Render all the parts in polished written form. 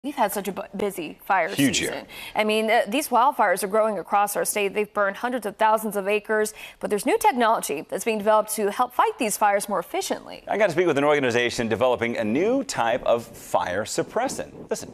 We've had such a busy fire Huge season. year. I mean, these wildfires are growing across our state. They've burned hundreds of thousands of acres, but there's new technology that's being developed to help fight these fires more efficiently. I got to speak with an organization developing a new type of fire suppressant. Listen.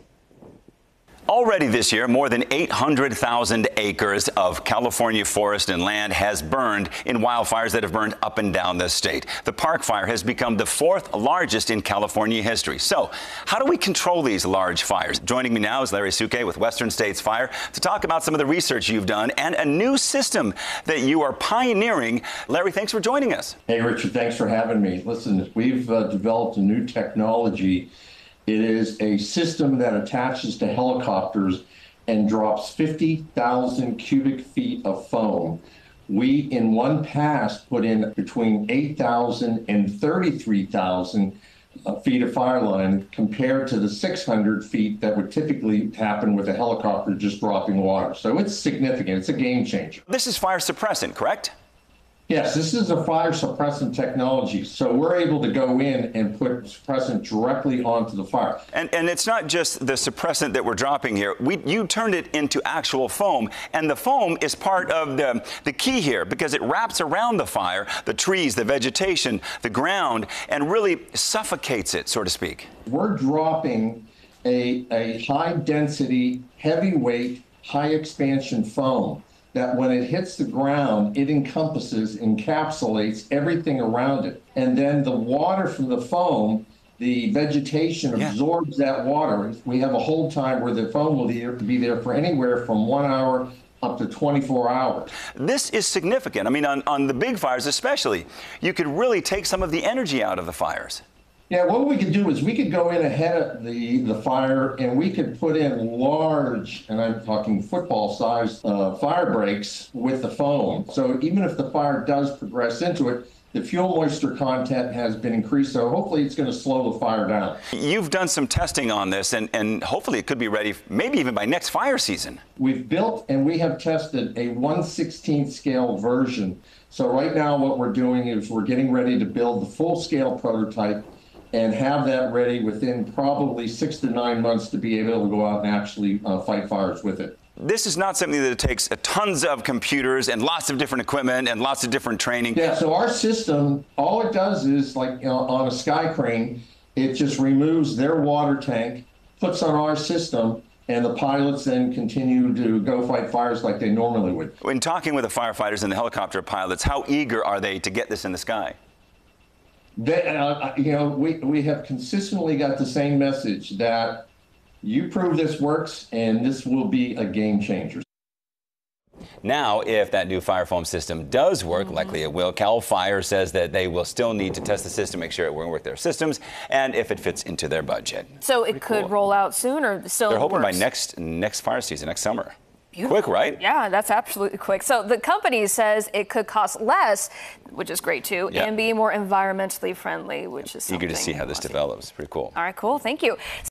Already this year, more than 800,000 acres of California forest and land has burned in wildfires that have burned up and down the state. The Park Fire has become the fourth largest in California history. So how do we control these large fires? Joining me now is Larry Sukay with Western States Fire to talk about some of the research you've done and a new system that you are pioneering. Larry, thanks for joining us. Hey, Richard, thanks for having me. Listen, we've developed a new technology. It is a system that attaches to helicopters and drops 50,000 cubic feet of foam. We, in one pass, put in between 8,000 and 33,000 feet of fire line compared to the 600 feet that would typically happen with a helicopter just dropping water. So it's significant. It's a game changer. This is fire suppressant, correct? Yes, this is a fire suppressant technology. So we're able to go in and put suppressant directly onto the fire. And it's not just the suppressant that we're dropping here. You turned it into actual foam, and the foam is part of the key here because it wraps around the fire, the trees, the vegetation, the ground, and really suffocates it, so to speak. We're dropping a high density, heavyweight, high expansion foam that when it hits the ground, it encompasses, encapsulates everything around it. And then the water from the foam, the vegetation absorbs that water. We have a hold time where the foam will be there for anywhere from 1 hour up to 24 hours. This is significant. I mean, on the big fires especially, you could really take some of the energy out of the fires. Yeah, what we could do is we could go in ahead of the fire and we could put in large, and I'm talking football-sized fire breaks with the foam. So even if the fire does progress into it, the fuel moisture content has been increased, so hopefully it's going to slow the fire down. You've done some testing on this, and hopefully it could be ready maybe even by next fire season. We've built and we have tested a 1/16 scale version. So right now what we're doing is we're getting ready to build the full-scale prototype and have that ready within probably 6 to 9 months to be able to go out and actually fight fires with it. This is not something that takes tons of computers and lots of different equipment and lots of different training. Yeah, so our system, all it does is, like on a sky crane, it just removes their water tank, puts on our system, and the pilots then continue to go fight fires like they normally would. When talking with the firefighters and the helicopter pilots, how eager are they to get this in the sky? We have consistently got the same message that you prove this works and this will be a game changer. Now, if that new fire foam system does work, likely it will, Cal Fire says that they will still need to test the system, make sure it will work their systems, and if it fits into their budget. So it could roll out soon, or still? They're hoping by next fire season, next summer. Beautiful. Quick, right? Yeah, that's absolutely quick. So the company says it could cost less, which is great too, and be more environmentally friendly, which is something eager to see how this develops. Pretty cool. All right, cool. Thank you.